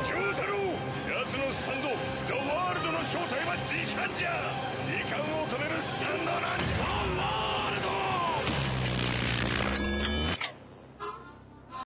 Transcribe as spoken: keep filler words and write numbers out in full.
太郎、奴のスタンドザ・ワールドの正体は時間じゃ。時間を止め